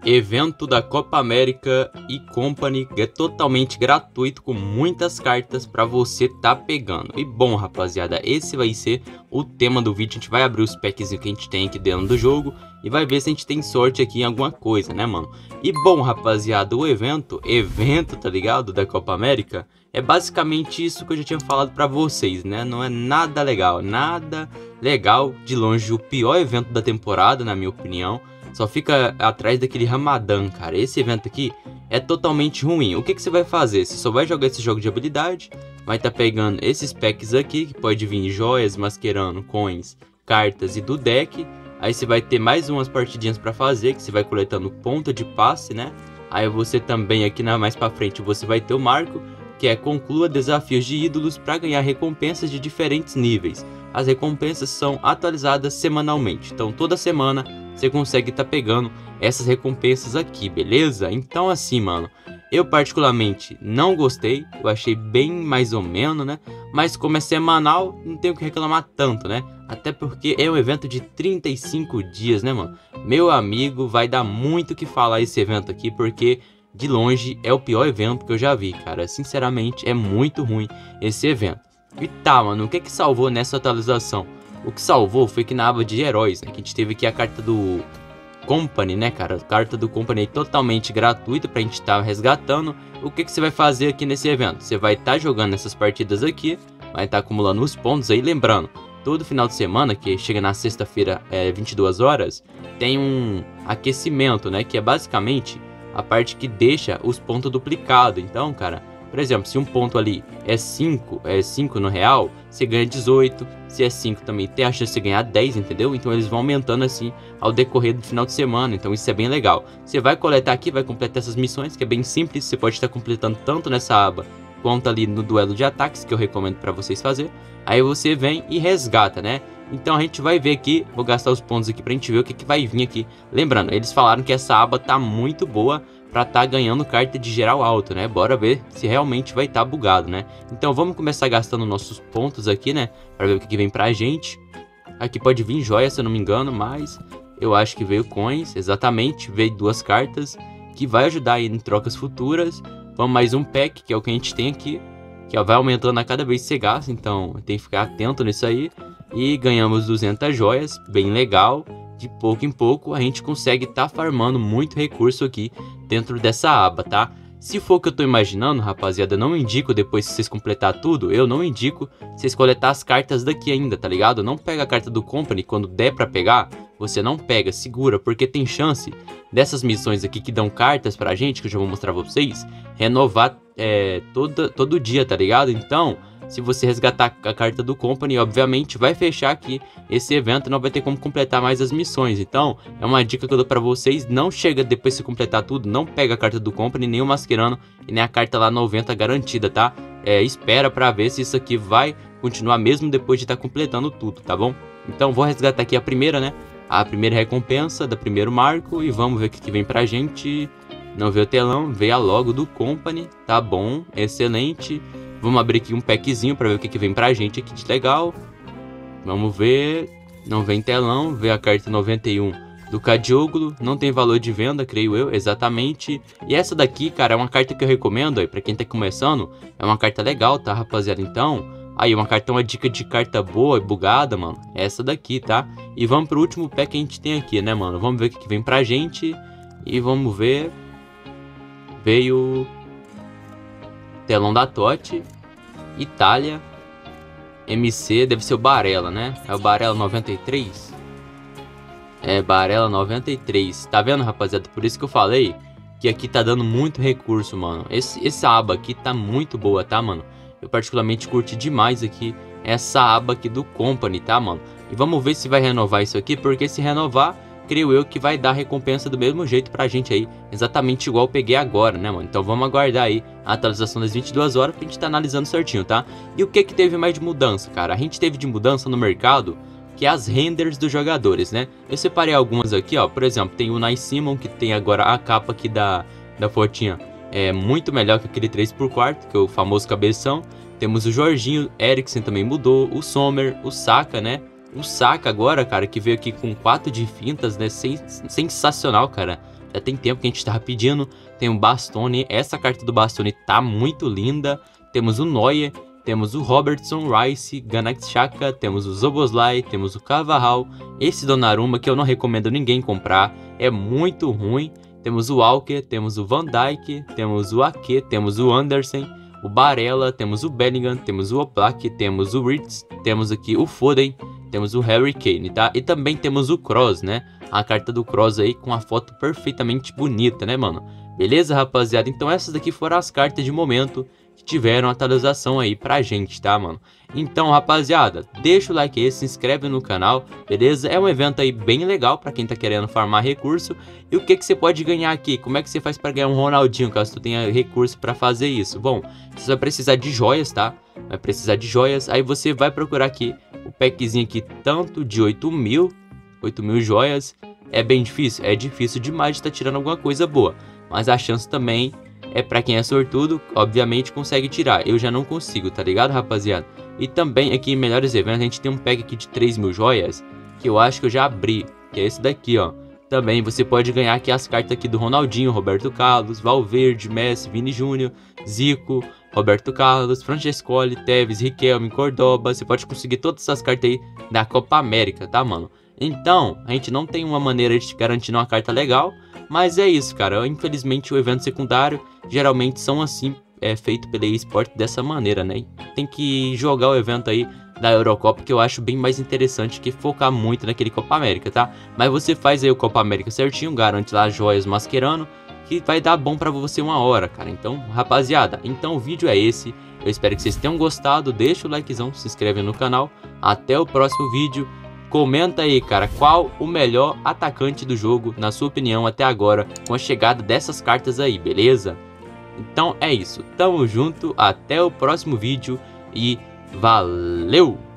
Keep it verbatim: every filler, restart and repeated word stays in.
Evento da Copa América e Company é totalmente gratuito, com muitas cartas para você tá pegando. E bom, rapaziada, esse vai ser o tema do vídeo. A gente vai abrir os packs que a gente tem aqui dentro do jogo e vai ver se a gente tem sorte aqui em alguma coisa, né, mano? E bom, rapaziada, o evento, evento, tá ligado, da Copa América, é basicamente isso que eu já tinha falado para vocês, né? Não é nada legal, nada legal, de longe o pior evento da temporada, na minha opinião. Só fica atrás daquele Ramadã, cara. Esse evento aqui é totalmente ruim. O que, que você vai fazer? Você só vai jogar esse jogo de habilidade, vai estar tá pegando esses packs aqui, que pode vir joias, masquerando, coins, cartas e do deck. Aí você vai ter mais umas partidinhas para fazer, que você vai coletando ponta de passe, né? Aí você também, aqui na, mais para frente, você vai ter o marco, que é conclua desafios de ídolos para ganhar recompensas de diferentes níveis. As recompensas são atualizadas semanalmente, então toda semana você consegue estar tá pegando essas recompensas aqui, beleza? Então assim, mano, eu particularmente não gostei, eu achei bem mais ou menos, né? Mas como é semanal, não tenho que reclamar tanto, né? Até porque é um evento de trinta e cinco dias, né, mano? Meu amigo, vai dar muito o que falar esse evento aqui, porque de longe é o pior evento que eu já vi, cara. Sinceramente, é muito ruim esse evento. E tá, mano, o que que salvou nessa atualização? O que salvou foi que na aba de heróis, né, que a gente teve aqui a carta do Company, né, cara? A carta do Company é totalmente gratuita pra gente estar tá resgatando. O que que você vai fazer aqui nesse evento? Você vai estar tá jogando essas partidas aqui, vai estar tá acumulando os pontos aí. Lembrando, todo final de semana, que chega na sexta-feira, é, vinte e duas horas, tem um aquecimento, né? Que é basicamente a parte que deixa os pontos duplicados. Então, cara, por exemplo, se um ponto ali é cinco, é cinco no real, você ganha dezoito. Se é cinco também tem a chance de ganhar dez, entendeu? Então eles vão aumentando assim ao decorrer do final de semana. Então isso é bem legal. Você vai coletar aqui, vai completar essas missões, que é bem simples. Você pode estar completando tanto nessa aba quanto ali no duelo de ataques, que eu recomendo para vocês fazer. Aí você vem e resgata, né? Então a gente vai ver aqui, vou gastar os pontos aqui pra gente ver o que, que vai vir aqui. Lembrando, eles falaram que essa aba tá muito boa pra tá ganhando carta de geral alto, né? Bora ver se realmente vai estar tá bugado, né? Então vamos começar gastando nossos pontos aqui, né? Pra ver o que, que vem pra gente. Aqui pode vir joia, se eu não me engano, mas eu acho que veio coins, exatamente. Veio duas cartas, que vai ajudar aí em trocas futuras. Vamos mais um pack, que é o que a gente tem aqui, que vai aumentando a cada vez que você gasta, então tem que ficar atento nisso aí. E ganhamos duzentas joias, bem legal. De pouco em pouco a gente consegue estar tá farmando muito recurso aqui dentro dessa aba, tá? Se for o que eu tô imaginando, rapaziada, não indico depois que vocês completar tudo, eu não indico vocês coletar as cartas daqui ainda, tá ligado? Não pega a carta do Company, quando der pra pegar, você não pega, segura, porque tem chance dessas missões aqui que dão cartas pra gente, que eu já vou mostrar pra vocês, renovar é, todo, todo dia, tá ligado? Então, se você resgatar a carta do Company, obviamente vai fechar aqui esse evento e não vai ter como completar mais as missões. Então, é uma dica que eu dou pra vocês. Não chega depois de completar tudo, não pega a carta do Company, nem o masquerando e nem a carta lá noventa garantida, tá? É, espera pra ver se isso aqui vai continuar mesmo depois de estar tá completando tudo, tá bom? Então, vou resgatar aqui a primeira, né? A primeira recompensa do primeiro marco e vamos ver o que, que vem pra gente. Não veio o telão, veio a logo do Company, tá bom, excelente. Vamos abrir aqui um packzinho para ver o que, que vem pra gente aqui de legal. Vamos ver. Não vem telão. Veio a carta noventa e um do Cadioglo. Não tem valor de venda, creio eu, exatamente. E essa daqui, cara, é uma carta que eu recomendo aí pra quem tá começando. É uma carta legal, tá, rapaziada? Então, aí uma carta, uma dica de carta boa e bugada, mano. Essa daqui, tá? E vamos pro último pack que a gente tem aqui, né, mano? Vamos ver o que, que vem pra gente. E vamos ver. Veio telão da Totti, Itália, M C, deve ser o Barella, né? É o Barella noventa e três? É, Barella noventa e três. Tá vendo, rapaziada? Por isso que eu falei que aqui tá dando muito recurso, mano. Esse, essa aba aqui tá muito boa, tá, mano? Eu particularmente curti demais aqui essa aba aqui do Company, tá, mano? E vamos ver se vai renovar isso aqui, porque se renovar, creio eu que vai dar recompensa do mesmo jeito pra gente aí, exatamente igual eu peguei agora, né, mano? Então vamos aguardar aí a atualização das vinte e duas horas pra gente tá analisando certinho, tá? E o que que teve mais de mudança, cara? A gente teve de mudança no mercado, que é as renders dos jogadores, né? Eu separei algumas aqui, ó, por exemplo, tem o Nai Simon, que tem agora a capa aqui da, da fotinha, é muito melhor que aquele três por quatro, que é o famoso cabeção. Temos o Jorginho, Eriksen também mudou, o Sommer, o Saka, né? O Saka agora, cara, que veio aqui com quatro de fintas, né? Sensacional, cara. Já tem tempo que a gente tava pedindo. Tem o Bastoni, essa carta do Bastoni tá muito linda. Temos o Neuer, temos o Robertson, Rice, Ganax Xhaka, temos o Szoboszlai, temos o Carvajal. Esse Donnarumma que eu não recomendo ninguém comprar, é muito ruim. Temos o Walker, temos o Van Dijk, temos o Ake, temos o Anderson, o Barella, temos o Bellingham, temos o Oblak, temos o Ritz, temos aqui o Foden, temos o Harry Kane, tá? E também temos o Kroos, né? A carta do Kroos aí com a foto perfeitamente bonita, né, mano? Beleza, rapaziada? Então essas daqui foram as cartas de momento que tiveram atualização aí pra gente, tá, mano? Então, rapaziada, deixa o like aí, se inscreve no canal, beleza? É um evento aí bem legal pra quem tá querendo farmar recurso. E o que que você pode ganhar aqui? Como é que você faz pra ganhar um Ronaldinho, caso tu tenha recurso pra fazer isso? Bom, você vai precisar de joias, tá? Vai precisar de joias, aí você vai procurar aqui o packzinho aqui, tanto de oito mil, oito mil joias. É bem difícil? É difícil demais de estar tirando alguma coisa boa, mas a chance também é pra quem é sortudo, obviamente consegue tirar. Eu já não consigo, tá ligado, rapaziada? E também aqui em melhores eventos a gente tem um pack aqui de três mil joias, que eu acho que eu já abri, que é esse daqui, ó. Também você pode ganhar aqui as cartas aqui do Ronaldinho, Roberto Carlos, Valverde, Messi, Vini Júnior, Zico, Roberto Carlos, Francescoli, Tevez, Riquelme, Cordoba. Você pode conseguir todas essas cartas aí da Copa América, tá, mano? Então, a gente não tem uma maneira de te garantir uma carta legal, mas é isso, cara. Infelizmente o evento secundário geralmente são assim, é feito pela eSport dessa maneira, né? Tem que jogar o evento aí da Eurocopa, que eu acho bem mais interessante que focar muito naquele Copa América, tá? Mas você faz aí o Copa América certinho, garante lá joias mascherano, que vai dar bom pra você uma hora, cara. Então, rapaziada, então o vídeo é esse. Eu espero que vocês tenham gostado. Deixa o likezão, se inscreve no canal. Até o próximo vídeo. Comenta aí, cara, qual o melhor atacante do jogo, na sua opinião, até agora, com a chegada dessas cartas aí, beleza? Então é isso, tamo junto, até o próximo vídeo e valeu!